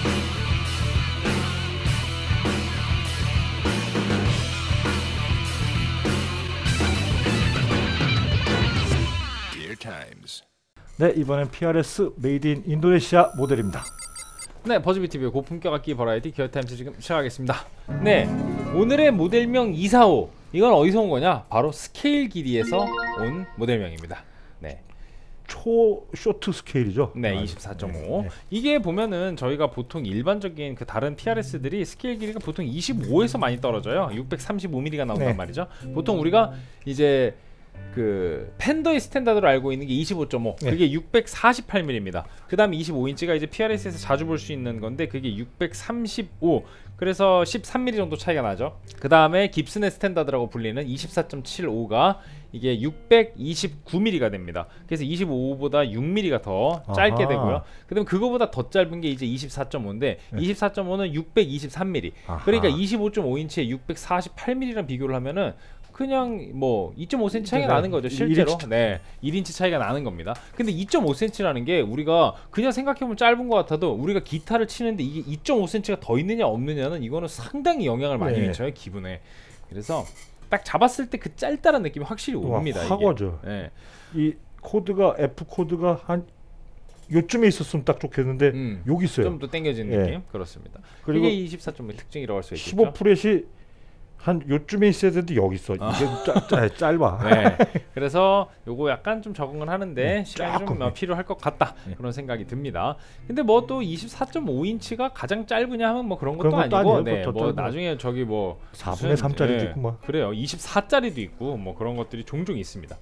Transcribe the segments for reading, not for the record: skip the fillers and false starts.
네, 이번엔 PRS 메이드 인 인도네시아 모델입니다. 네, 버즈비TV의 고품격 악기 버라이티 기어타임즈 지금 시작하겠습니다. 네, 오늘의 모델명 245, 이건 어디서 온 거냐? 바로 스케일 길이에서 온 모델명입니다. 네, 초 쇼트 스케일이죠. 네, 24.5. 네. 이게 보면은 저희가 보통 일반적인 그 다른 PRS들이 스케일 길이가 보통 25에서 많이 떨어져요. 635mm가 나온단 네. 말이죠. 보통 우리가 이제 그 팬더의 스탠다드로 알고 있는 게 25.5, 네. 그게 648mm입니다. 그 다음 25인치가 이제 PRS에서 자주 볼 수 있는 건데 그게 635, 그래서 13mm 정도 차이가 나죠. 그 다음에 깁슨의 스탠다드라고 불리는 24.75가 이게 629mm가 됩니다. 그래서 25보다 6mm가 더 짧게 아하. 되고요. 그 다음에 그거보다 더 짧은 게 이제 24.5인데 네. 24.5는 623mm. 아하. 그러니까 25.5인치에 648mm랑 비교를 하면은 그냥 뭐 2.5cm 차이가 나는 거죠, 실제로. 1인치. 네, 1인치 차이가 나는 겁니다. 근데 2.5cm라는 게 우리가 그냥 생각해보면 짧은 것 같아도 우리가 기타를 치는데 이게 2.5cm가 더 있느냐 없느냐는 이거는 상당히 영향을 많이 네. 미쳐요, 기분에. 그래서 딱 잡았을 때 그 짧다는 느낌이 확실히 옵니다. 확 오죠. 네. 이 코드가 F 코드가 한 요쯤에 있었으면 딱 좋겠는데 여기 있어요. 좀 더 당겨진 네. 느낌. 그렇습니다. 그리고 이게 24.5의 특징이라고 할 수 있겠죠. 15 프렛이 한 요쯤에 있어야 되는데 여기 있어. 이게 짧아. 네. 그래서 요거 약간 좀 적응을 하는데 네, 시간이 좀 조금. 필요할 것 같다. 네. 그런 생각이 듭니다. 근데 뭐 또 24.5인치가 가장 짧으냐 하면 뭐 그런 것도 그런 것도 아니고, 아니에요. 네, 더 뭐 짧아. 나중에 저기 뭐 4분의 3짜리도 있고 뭐. 그래요. 24짜리도 있고 뭐 그런 것들이 종종 있습니다.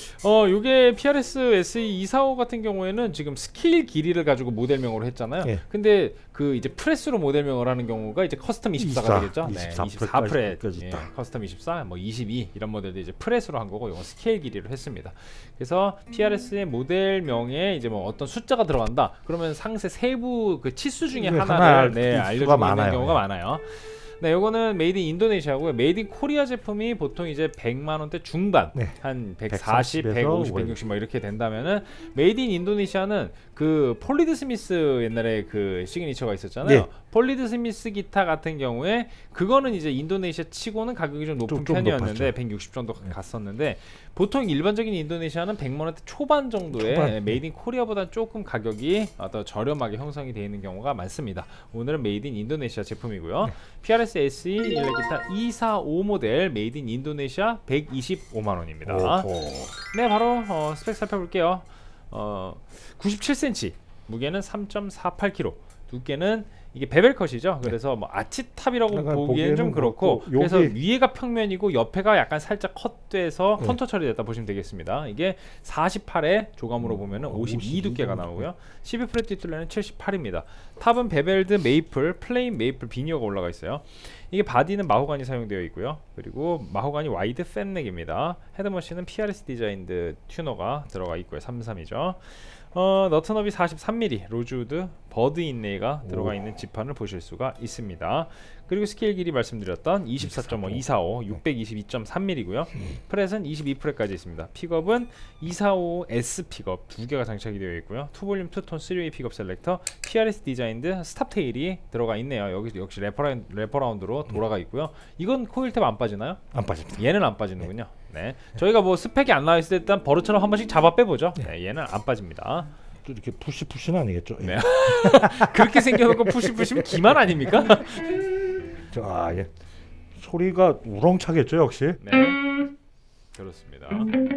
요게 PRS SE 245 같은 경우에는 지금 스케일 길이를 가지고 모델명으로 했잖아요. 예. 근데 그 이제 프레스로 모델명을 하는 경우가 이제 커스텀 24가 되겠죠. 24 프렛, 까지 예, 있다. 커스텀 24, 뭐 22 이런 모델도 이제 프레스로 한 거고, 이건 스케일 길이로 했습니다. 그래서 PRS의 모델명에 이제 뭐 어떤 숫자가 들어간다. 그러면 상세 세부 그 치수 중에 네, 하나를 하나 알려주고 있는 많아요. 경우가 네. 많아요. 네, 요거는 메이드 인 인도네시아고요. 메이드 인 코리아 제품이 보통 이제 100만 원대 중반, 네. 한 140, 140에서 150, 160 뭐 이렇게 된다면은 메이드 인 인도네시아는 그 폴리드 스미스 옛날에 그 시그니처가 있었잖아요. 네. 폴리드 스미스 기타 같은 경우에 그거는 이제 인도네시아 치고는 가격이 좀 높은 좀 편이었는데 높았죠. 160 정도 갔었는데, 보통 일반적인 인도네시아는 100만 원대 초반 정도의 초반. 메이드 인 코리아보다 조금 가격이 더 저렴하게 형성이 되어 있는 경우가 많습니다. 오늘은 메이드 인 인도네시아 제품이고요. 네. PRS SE 일렉기타 245 모델 메이드 인 인도네시아 125만 원입니다. 네, 바로 스펙 살펴볼게요. 97cm, 무게는 3.48kg, 두께는 이게 베벨컷이죠. 그래서 뭐 아치탑이라고 약간 보기에는 좀 보기에는 그렇고, 그렇고, 그래서 요게- 위에가 평면이고 옆에가 약간 살짝 컷돼서 네. 컨터 처리됐다 보시면 되겠습니다. 이게 48에 조감으로 보면은 52 두께가 나오고요. 12프렛 뒷둘레는 78입니다. 탑은 베벨드 메이플, 플레인 메이플 비니어가 올라가 있어요. 이게 바디는 마호가니 사용되어 있고요. 그리고 마호가니 와이드 팬넥입니다. 헤드머신은 PRS 디자인드 튜너가 들어가 있고요. 33이죠. 너트너비 43mm 로즈우드 버드 인레이가 들어가 있는 지판을 보실 수가 있습니다. 그리고 스케일 길이 말씀드렸던 24.5, 245, 622.3mm고요. 프렛은 22프렛까지 있습니다. 픽업은 245S 픽업 두 개가 장착이 되어 있고요. 2볼륨 2톤 3웨이 픽업 셀렉터, PRS 디자인드 스탑 테일이 들어가 있네요. 여기 역시 래퍼라운드로 돌아가 있고요. 이건 코일 탭 안 빠지나요? 안 빠집니다. 얘는 안 빠지는군요. 네. 저희가 뭐 스펙이 안 나와 있을 때 일단 버릇처럼 한 번씩 잡아 빼보죠. 네, 얘는 안 빠집니다. 또 이렇게 푸시는 아니겠죠? 예. 네. 그렇게 생겨놓고 푸시면 기만 아닙니까? 예. 소리가 우렁차겠죠, 역시. 네, 그렇습니다.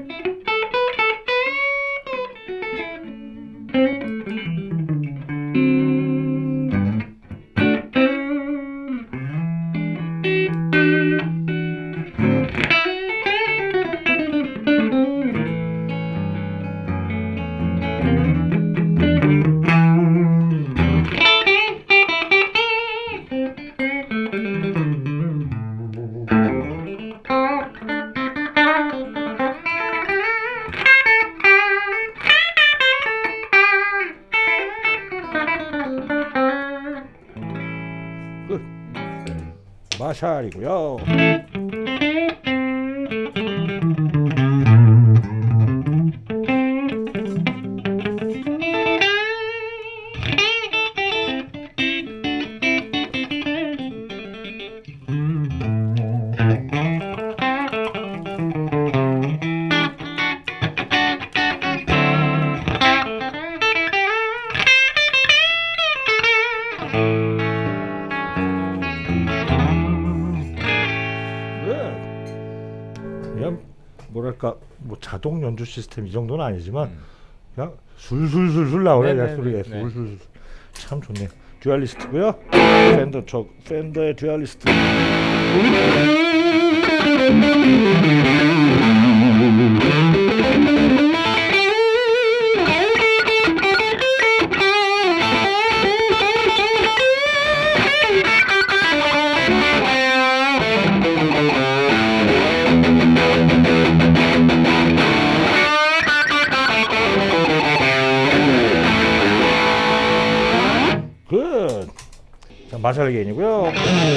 마샬이고요. 뭐랄까 뭐 자동 연주 시스템 이 정도는 아니지만 그냥 술술술술 나오네. 그냥 소리가 술술. 참 좋네. 듀얼리스트고요. 펜더의 듀얼리스트. 굿. 자, 마샬 게인이고요.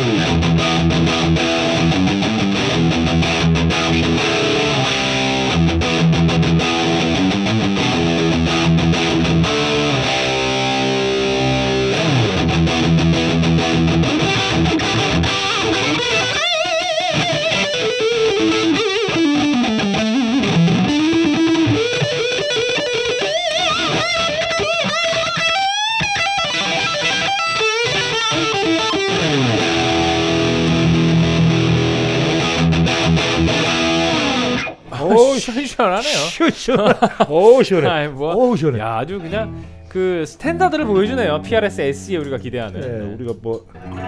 시원하네요. 시원해. 오 시원해. 아이, 뭐, 오 시원해. 야, 아주 그냥 그 스탠다드를 보여주네요. PRS SE 우리가 기대하는. 네, 우리가 뭐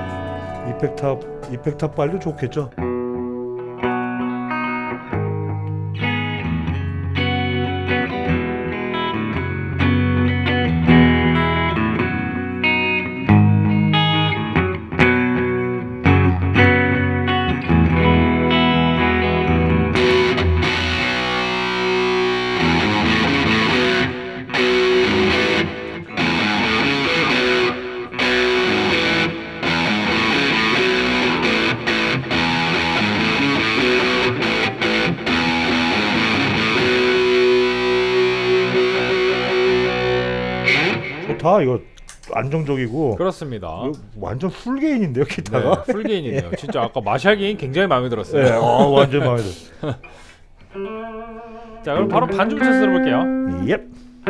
이펙트업 빨도 좋겠죠. 좋다. 이거 안정적이고. 그렇습니다. 완전 풀게인인데요, 기타가. 네, 풀게인이네요. 진짜 아까 마샬 게인 굉장히 마음에 들었어요. 네, 완전 마음에 들어. 자, 그럼 바로 반주부터 들어볼게요. 옙.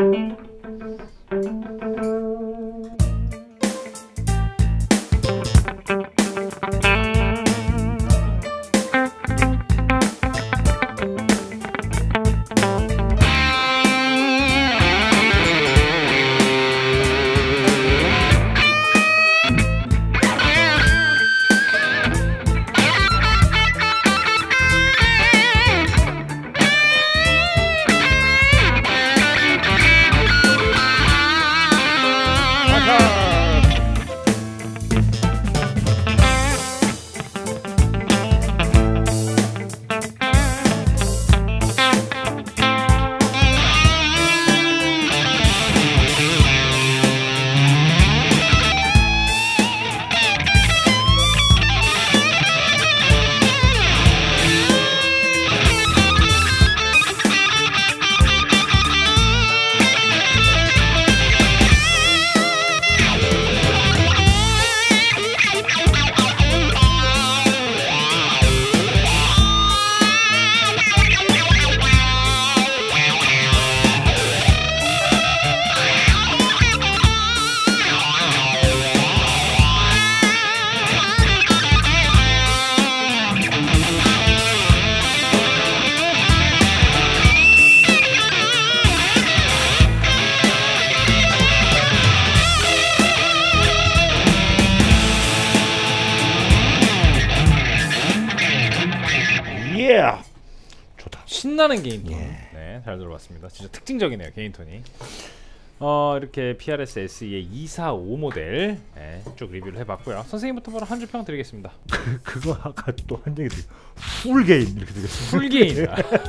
좋다. 신나는 게임톤. 네, 잘 들어봤습니다. 진짜 특징적이네요, 게임톤이. 이렇게 PRS SE의 245 모델 쭉 리뷰를 해봤고요. 선생님부터 바로 한 줄 평 드리겠습니다. 그거 아까 또 한 얘기 드려. 풀게인 이렇게 되겠습니다. 풀게인.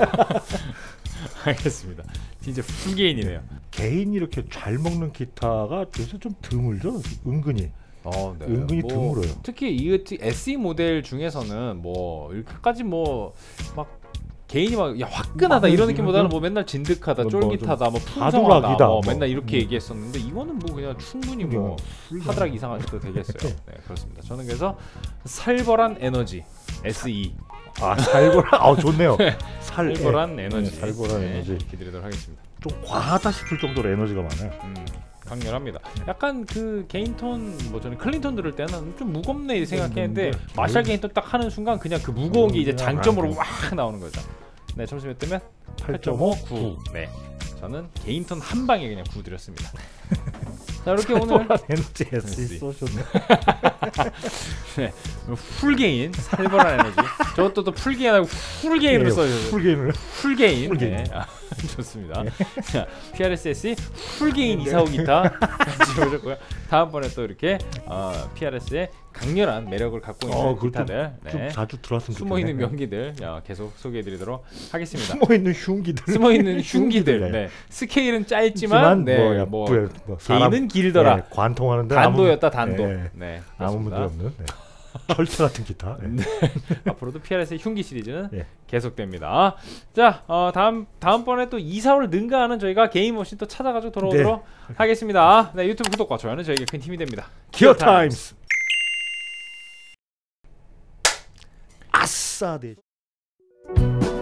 알겠습니다. 진짜 풀게인이네요. 개인 이렇게 잘 먹는 기타가 요새 좀 드물죠? 은근히. 네. 은근히 드물어요. 특히 이 SE 모델 중에서는 뭐 이렇게까지 뭐 막 개인이 막 야 화끈하다 이런 느낌보다는 뭐 맨날 진득하다, 쫄깃하다, 뭐 풍성하다, 맨날 이렇게 얘기했었는데 이거는 뭐 그냥 충분히 뭐 하드락 이상할 수도 되겠어요. 네, 그렇습니다. 저는 그래서 살벌한 에너지 SE. 살벌한. 좋네요. 살벌한 에너지. 살벌한 에너지 기대하도록 하겠습니다. 좀 과하다 싶을 정도로 에너지가 많아요. 강렬합니다. 약간 그 개인톤 뭐 저는 클린톤 들을 때는 좀 무겁네 생각했는데 마샬 개인톤 딱 하는 순간 그냥 그 무거운 게 이제 장점으로 확 나오는 거죠. 네, 점수 몇 대면? 8.5, 9. 네, 저는 개인 턴 한 방에 그냥 9 드렸습니다. 자, 이렇게 오늘 에너지 SC 쏘셨네. 네, 풀게인 살벌한 에너지. 저것도 또 풀게인하고 풀게인으로 써주셨어요. 풀게인을. 풀게인. 풀게인. 네. 좋습니다. 자, PRSSE 풀게인 이사오 기타 보셨고요. 다음번에 또 이렇게 PRS의 강렬한 매력을 갖고 있는 기타들, 좀 자주 들어왔으면 숨어 있는 명기들 계속 소개해드리도록 하겠습니다. 숨어 있는 흉기들. 숨어 있는 흉기들. 네. 스케일은 짧지만 뭐 개인은 길더라. 네, 관통하는데 단도였다 단도. 네, 네, 아무 문제 없는. 네. 철새 같은 기타. 네. 앞으로도 PRS의 흉기 시리즈는 계속됩니다. 자, 다음번에 또 이사오를 능가하는 저희가 게임 머신 또 찾아가지고 돌아오도록 하겠습니다. 네, 유튜브 구독과 좋아요는 저에게 큰 힘이 됩니다. 기어 타임스. 아싸 네.